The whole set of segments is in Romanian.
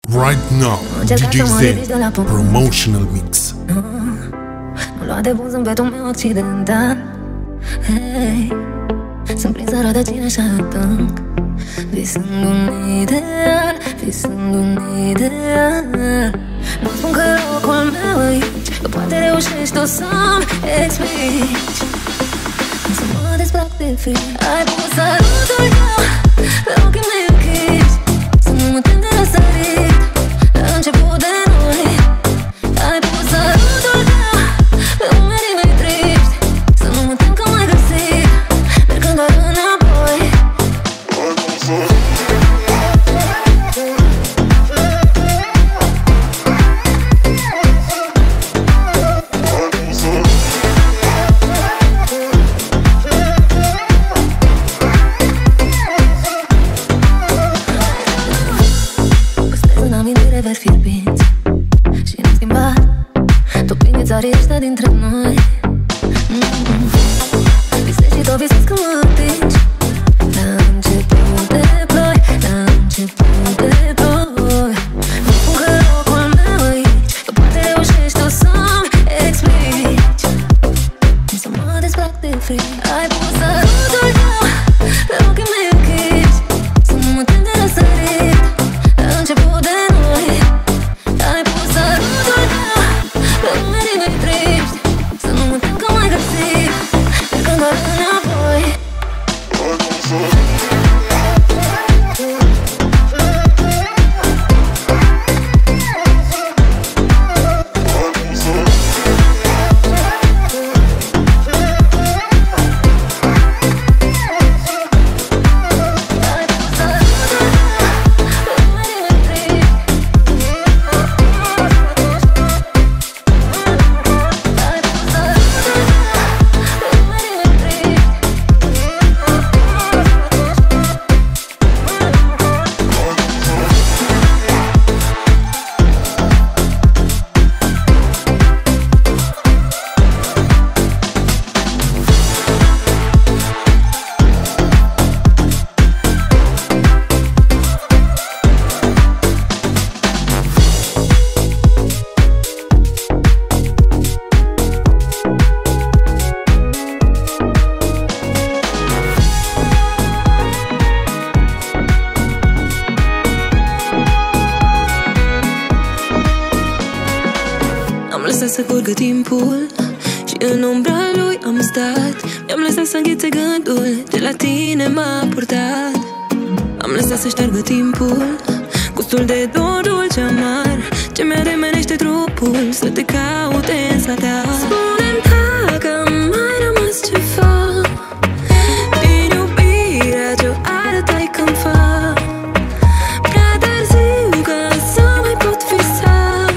Right now, DJ Zen, promotional mix. Nu lua de bun zâmbetul meu occidental. Hey, sunt prinsă rădăcina și adânc, visând un ideal, visând un ideal. Nu spun că e locul meu aici, că poate reușești tu să-mi explici. Însă mă desbrac de fric. Ai pus sărutul tău pe ochii mei închiși, să nu mă tem de răsărit la început de noi. Ai pus sărutul tău pe umerii mei triști, să nu mă tem că m-ai găsit mergând doar înapoi. Vezi fierbinți și ne-am schimbat. Tu pinița riște dintre noi. Visezi și tot visezi că mă atingi. La început de ploi, la început de ploi. Nu spun că e locul meu aici, că poate reușești tu să-mi explici. Însă mă desbrac de fric. Ai pus sărutul tău pe ochii mei închiși, să nu mă tem de răsărit la început de noi. Ai pus sărutul tău pe umerii mei triști, să nu mă tem că m-ai găsit mergând doar înapoi. Să curgă timpul și în umbra lui am stat. Mi-am lăsat să înghițe gândul, de la tine m-a purtat. Am lăsat să șteargă timpul, gustul de dor dulce amar, ce mi-ademenește trupul, să te caute în zadar. Spune-mi dacă mai rămas ceva din iubirea ce-o arătai când fac. Prea târziu ca să mai pot visa,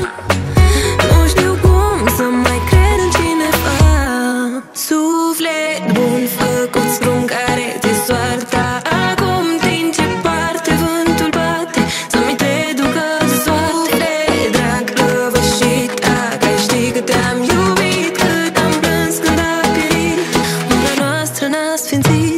suflet bun făcut strun care te soarta. Acum din ce parte vântul bate, să-mi te ducă soartele. Drag răvășit, dacă ai ști cât te-am iubit, cât am plâns când a pierit umbra noastră n-a sfințit.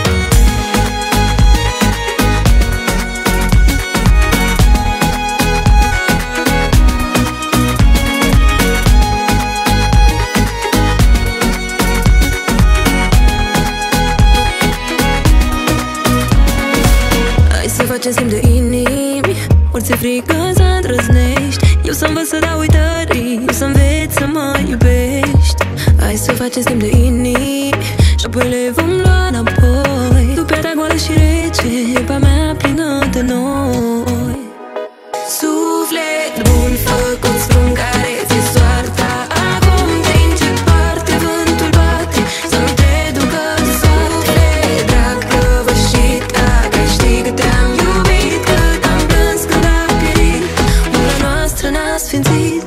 Facem semn de inimi, ori ți-e frică să îndrăznești. Eu să învăț să dau uitării, eu să înveți să mă iubești. Hai să facem semn de inimi și apoi le vom lua înapoi. Tu piatra goală și rece, iuba mea plină de noi. Suflet bun făcut strun care ți-e soarta. Acum din ce parte vântul bate, să-mi te ducă soartele. Drag răvășit, dacă ai ști cât te-am iubit, cât am plâns când a pierit umbra noastră n-a sfințit.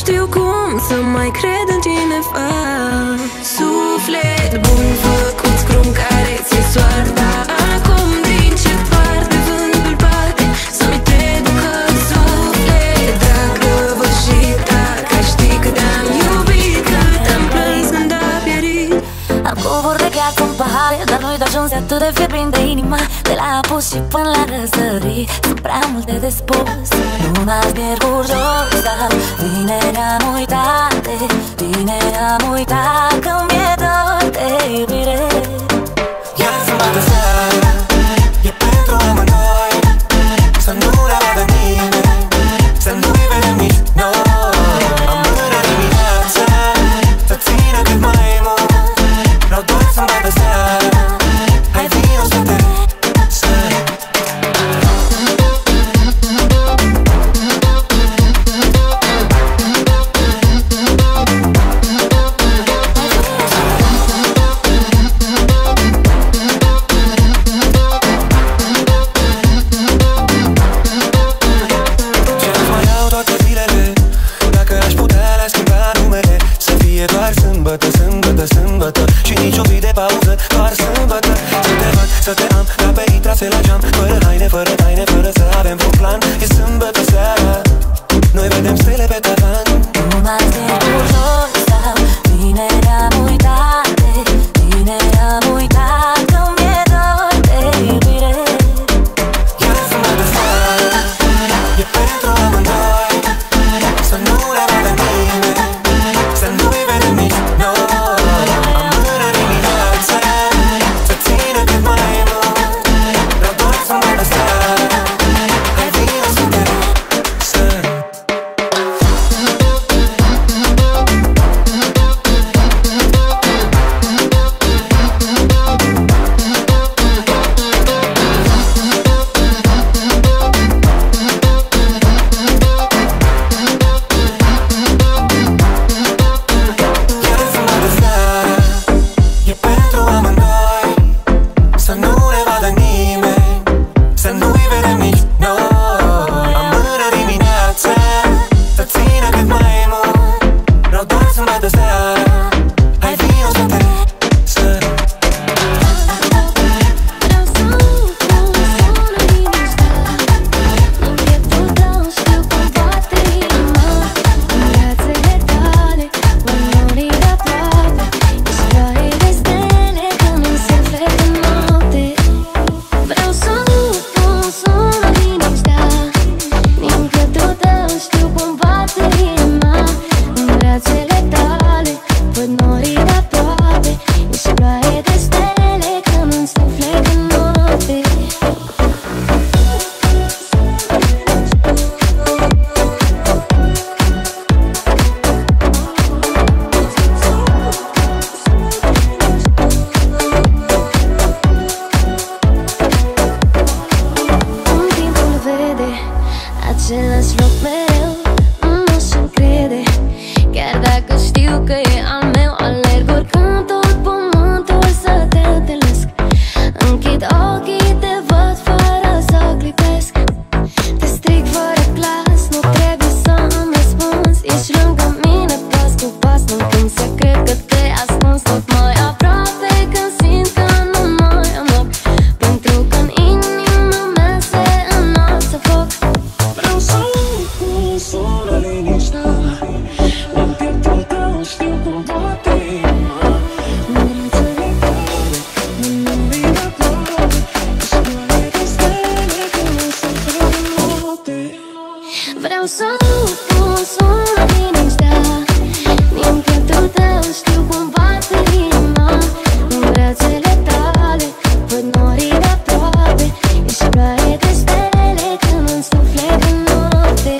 știu cum să mai cred în cineva. Suflet bun făcut scrum care ți-e soarta. Acum din ce parte vântul bate, să nu te ducă suflet. Dacă vă și dacă știi cât am iubit, cât am plâns când a pierit. Am covor de gheață în pahare, dar nu-i de ajuns, atât de fie prinde inima. De la apus și până la răsărit, sunt prea multe de spus. Luna-s miercuri, joi sau vineri am uitat de tine, am uitat că mi-e dor de iubire. Iar să mă seara, e pentru amândoi, să nu ne vadă nimeni, să nu-i vedem nici noi. Am până dimineața, să țină cât mai mult. Vreau doar să-mi bată seara, hai vino să te sări. Ce-aș mai iau toate zilele, dacă aș putea le-aș schimba numele, să fie doar sâmbătă, sâmbătă, sâmbătă și nici o zi de pauză, doar sâmbătă. Să te văd, să te am, ca pe trase la geam, fără haine, fără taine, fără să avem vreun plan. E sâmbătă seara, noi vedem stele pe tavan. Luna-s miercuri, joi sau vineri am uitat de tine, am uitat că mi-e dor de iubire. Iar să mă dă seara, e pentru amândoi, să nu ne vadă nimeni, să nu-i vedem nici noi. Am până dimineața, să țină cât mai mult. Vreau doar să mă dă seara, hai vino să te sări. Iar să mă dă seara, e pentru amândoi, să nu ne vadă nimeni, să nu-i vedem nici noi. Am până dimineața, să țină cât mai mult. Vreau doar să mă dă seara, hai vino să te sări. Vreau să nu pun sună liniștea, în pieptul tău știu cum bate inima. În brațele tale, ori de aproape, ești ploaie de stele când îmi suflet în noapte. Vreau să nu pun sună liniștea, din pieptul tău știu cum bate inima. În brațele tale, văd norii de aproape, ești ploaie de stele când îmi suflet în noapte. Cum timpul vede același loc mereu, nu și-mi crede. Chiar dacă știu că e al meu, alerg oricând tot pământul să te întâlnesc. Închid ochii, te văd fără să clipesc. Te strig fără clas, nu trebuie să-mi răspunzi. Ești lângă mine pas cu pas, nu-mi să cred că te ascunzi tot mai aproape când simt că nu mai am loc, pentru că în inima mea se înalță foc. Vreau să nu pun sună liniștea, în pieptul tău știu cum bate inima. În brațele tale, mânurii de aproape, ești ploaie de stele când îmi suflet în noapte. Vreau să nu pun sună liniștea, din pieptul tău știu cum bate inima. În brațele tale, văd norii de aproape, ești ploaie de stele când îmi suflet în noapte.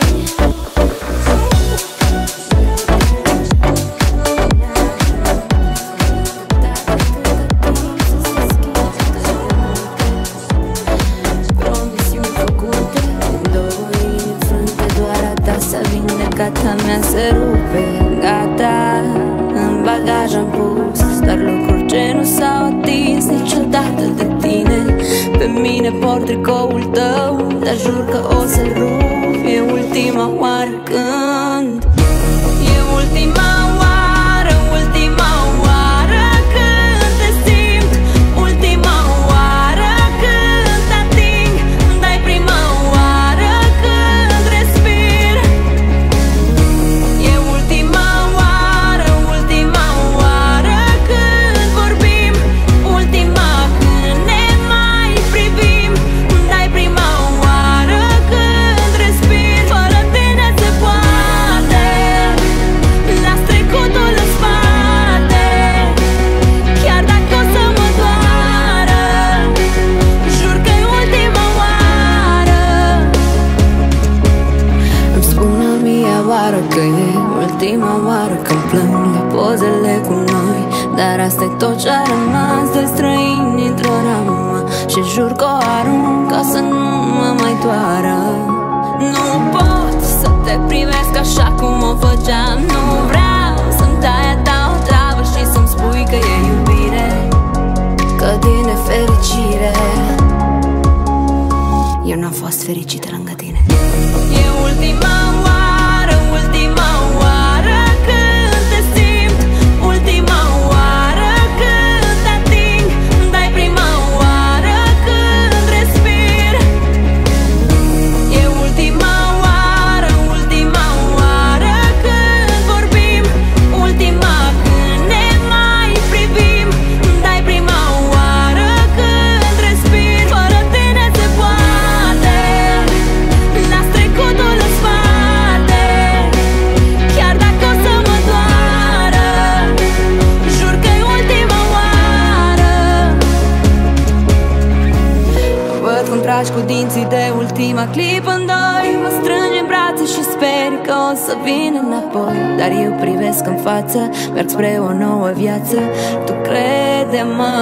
Promisiuni făcute, două inimi frânte, doar a ta s-a vindecata mea se rupe. Gata, în bagaj am pus doar lucruri ce nu s-au atins niciodată de tine. Pe mine port tricoul tău, dar jur că o să-l rup, e ultima oară când ultima oară, ultima oară când te simt, ultima oară când te ating, dai prima oară când respir. E ultima oară, ultima oară când vorbim, ultima când ne mai privim, dai prima oară când respir. Fără tine se poate, las trecutul în spate, chiar dacă o să mă doară, jur că e ultima oară. Îmi spun a mia oară că e ultima oară când plâng la pozele cu noi, dar asta e tot ce-a rămas de străini într-o ramă. Și jur că o arunc ca să nu mă mai doară. Nu pot să te privesc așa cum o făceam, nu vreau să-mi dai a ta o travă și să-mi spui că e iubire, că din nefericire eu n-am fost fericită lângă tine. E ultima oară, ultima oară când te simt, ultima oară când te ating, dai prima oară când respir. E ultima oară, ultima oară când vorbim, ultima când ne mai privim, dai prima oară când respir. Fără tine se poate, las trecutul în spate, chiar dacă o să mă doară, jur că e ultima oară. Văd cum tragi cu dinții de ultima clipă în doi, mă strângi în brațe și speri că o să vin înapoi, dar eu privesc în față, merg spre o nouă viață. Tu crede-mă,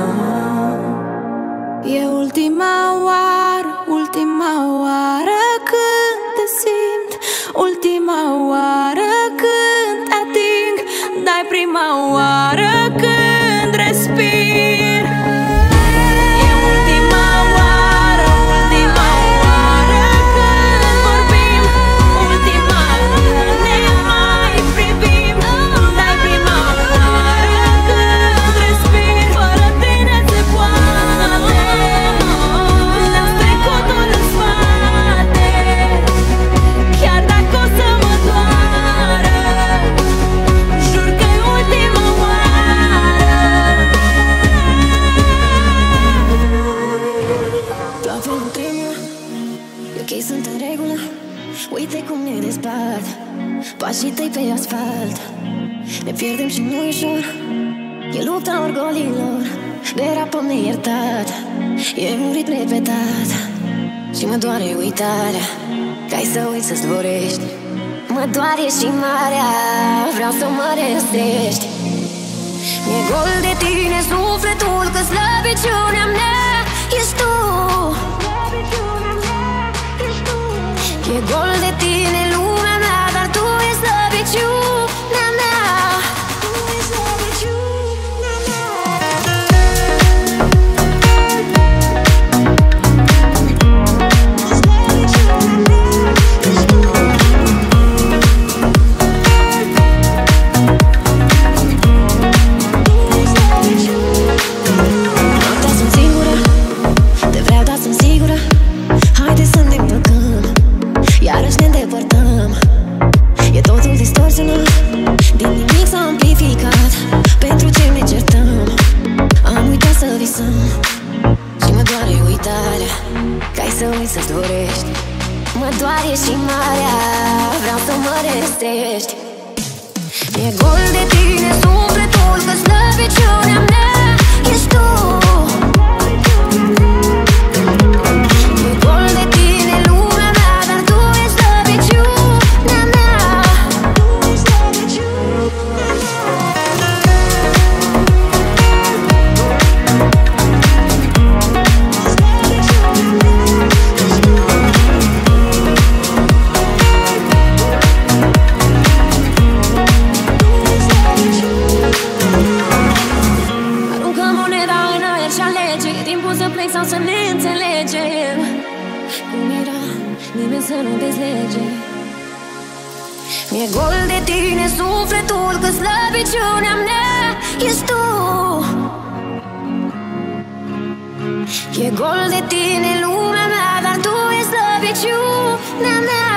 e ultima oară, ultima oară când te simt, ultima oară când te ating, dai prima oară când respir. E ultima oară, ultima oară când vorbim, ultima când ne mai privim, dai prima oară când respir. Fără tine se poate, las trecutul în spate, chiar dacă o să mă doară, jur că e ultima oară. Plafon tremur, e ok, sunt în regulă. Uite cum ne despart pașii tăi pe asfalt. Ne pierdem și nu e ușor, e lupta orgolilor, de rapăm neiertat, e un ritm repetat. Și mă doare uitarea, că ai să uiți să zborești. Mă doare și marea, vreau să mă restești. Mi-e gol de tine sufletul, că slăbiciunea mea ești tu. E gol de tine lumea mea, dar tu e slăbiciunea mea. Noaptea sunt singură, te vreau, dar sunt sigură. Haide să ne împăcăm, iarăși ne îndepărtăm. E totul distorsionat, din nimic s-a amplificat. Pentru ce ne certăm, am uitat să visăm. Și mă doare uitarea, că ai să uiți să-ți dorești. Mă doare și marea, vreau să mă restești. Mi-e gol de tine sufletul, că slăbiciunea mea ești tu. Mi-e gol de tine lumea mea, dar tu ești slăbiciunea mea. Mi-e gol de tine sufletul, că slăbiciunea mea ești tu. E gol de tine lumea mea, dar tu e slăbiciunea mea.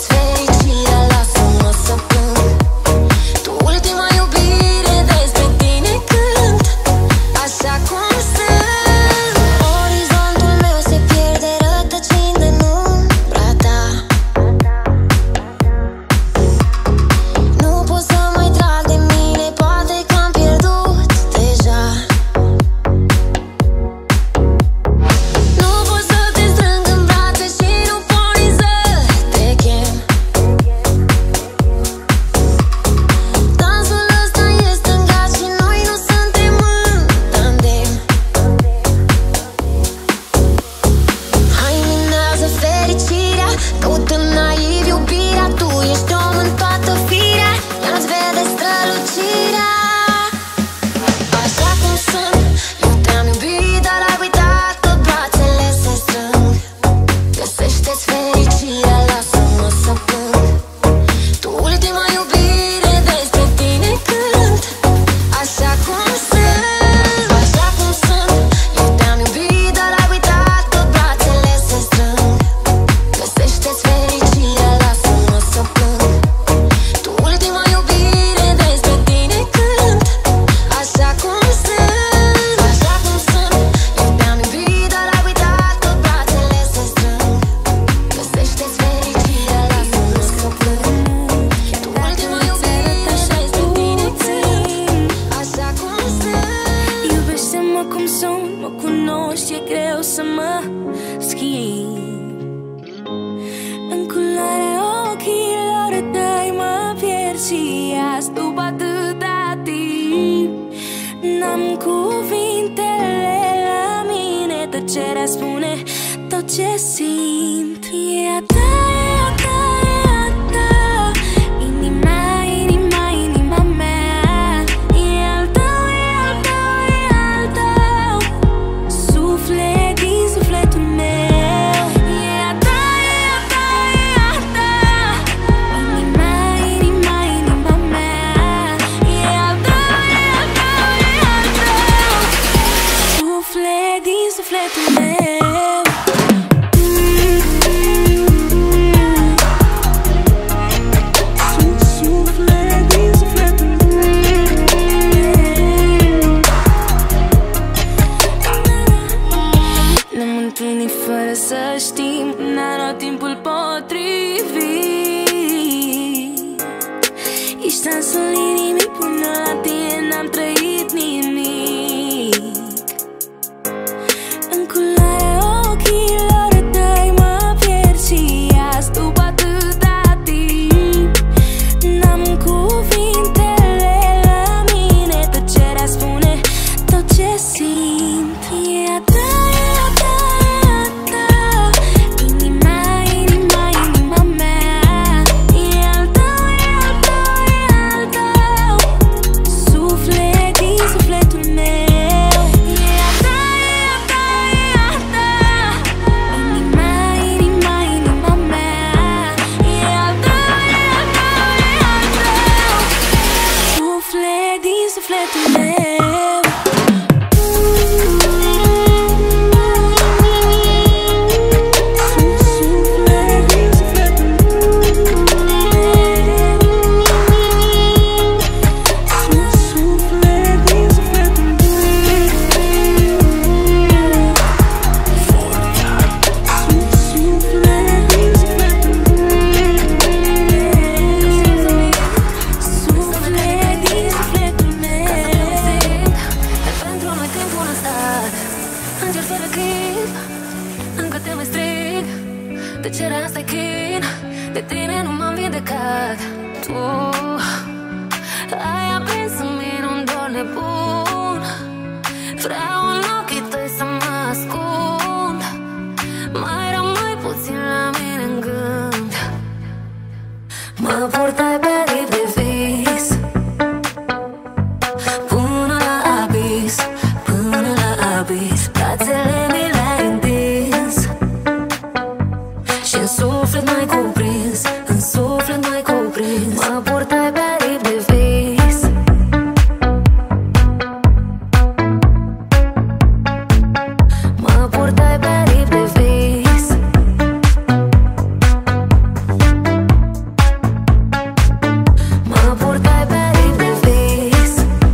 Ultima iubire despre tine. azi după atâta timp. N-am cuvintele la mine, tăcerea spune tot ce simt. E a ta, e a ta, e a ta, inima, inima, inima mea. E al tău, e al tău, e al tău, suflet din sufletul meu. E a ta, e a ta, e a ta, inima, inima, inima mea. E al tău, e al tău, e al tău, suflet din sufletul meu. Fără să știm, n-a luat timpul potrivit. Ești dansul inimii până la tine, n-am trăit nimic. În culoarea ochilor tăi mă pierd și azi după atâta timp. N-am cuvintele la mine, tăcerea spune tot ce simt. E a ta, e a ta, tăcerea asta-i chin, de tine nu m-am vindecat. Tu ai aprins în mine un dor nebun, vreau în ochii tăi să mă ascund. Mai rămâi puțin la mine în gând, mă purtai pe aripi de vis, până la abis, până la abis. Brațele mi le-ai întins și în suflet m-ai cuprins, în suflet m-ai cuprins. Mă purtai pe aripi de vis, mă purtai pe aripi de vis, mă purtai pe aripi de vis,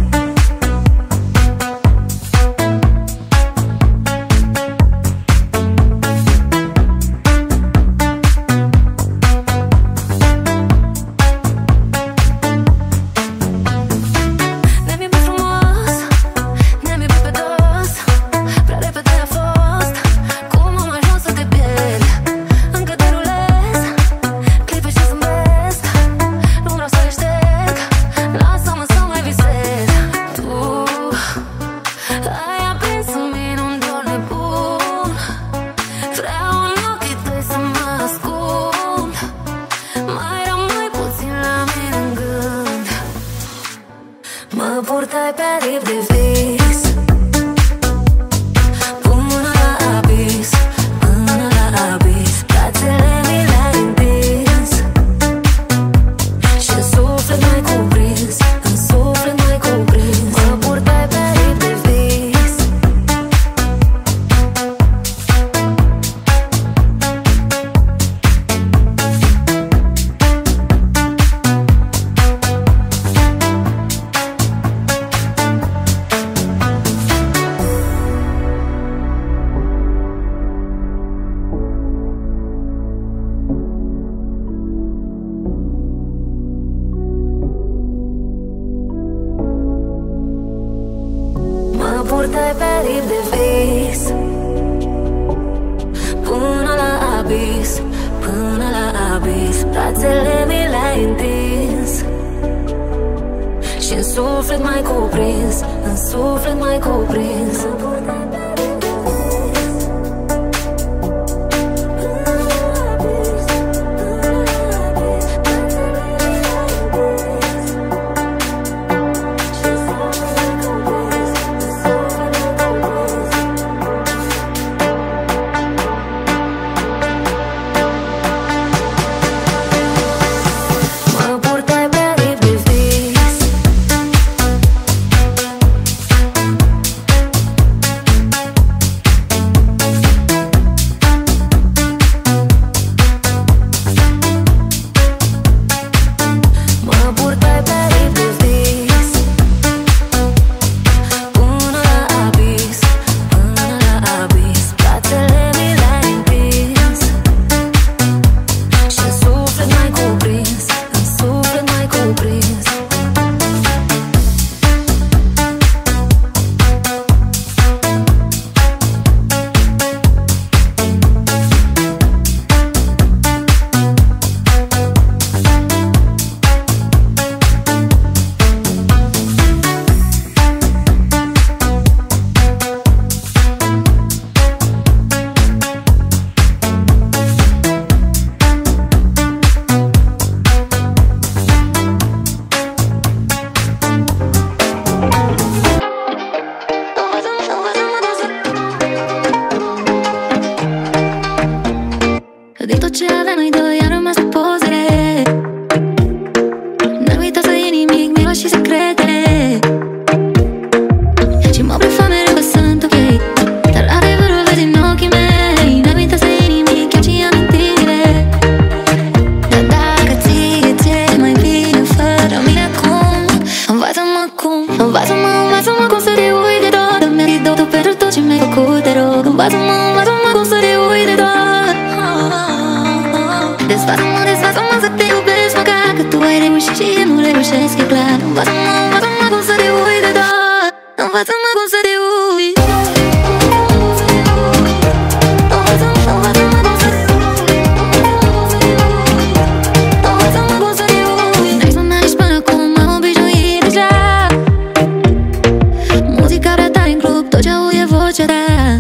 mă purtai pe aripi de vis, până la abis, până la abis. Brațele mi le-ai întins și în suflet m-ai cuprins, în suflet m-ai cuprins. Mă purtai pe aripi de vis, mă purtai pe aripi de vis, până la abis, până la abis. Brațele mi le-ai întins suflet mai cuprins, în suflet mai cuprins. Din tot ce aveam noi doi a rămas pozele. N-am uitat să iei nimic, miros și secretele. Și mă prefam mereu că sunt ok, dar adevărul vezi în ochii mei. N-am uitat să iei nimic, chiar și amintirile. Dar dacă ție mai bine fără mine acum, învață-mă cum, învață-mă cum să te uit de tot. Dă-mi antidotul pentru tot ce mi-ai făcut, te rog. Învață-mă cum să te uit de tot. Desfață-mă să te iubesc măcar că tu ai reușit și eu nu reușesc, e clar. Învață-mă cum să te uit de tot. Învață-mă cum să te uit. N-ai sunat nici până acum, m-am obișnuit deja. Muzica ta în club, tot ce aud e vocea ta.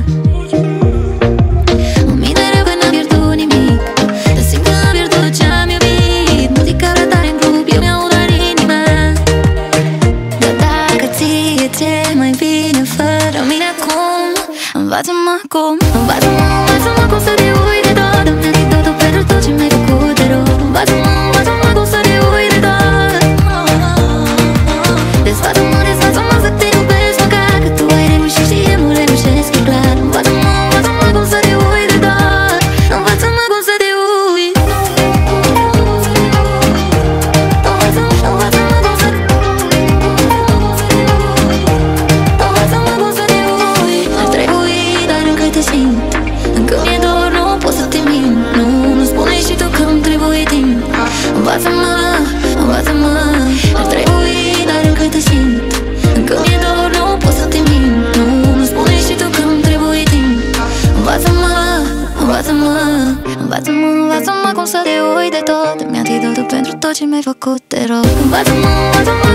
Învață-mă cum să te uit de tot. Dă-mi antidotul pentru tot ce mi-ai făcut, te rog. Învață-mă cum să te uit de tot. Desfață-mă să te iubesc măcar că tu ai reușit și eu nu reușesc, e clar. Învață-mă cum să te uit de tot. Învață-mă cum să te uit. Ar trebui, dar încă te simt. Încă mi-e dor, nu pot să te mint. Nu spune și tu că îmi trebuie timp. Învață-mă. Ar trebui, dar încă te simt. Încă mi-e dor, nu pot să te mint. Nu spune și tu că îmi trebuie timp. Învață-mă cum să te uit de tot. Dă-mi antidotul pentru tot ce mi-ai făcut, te rog. Învață-mă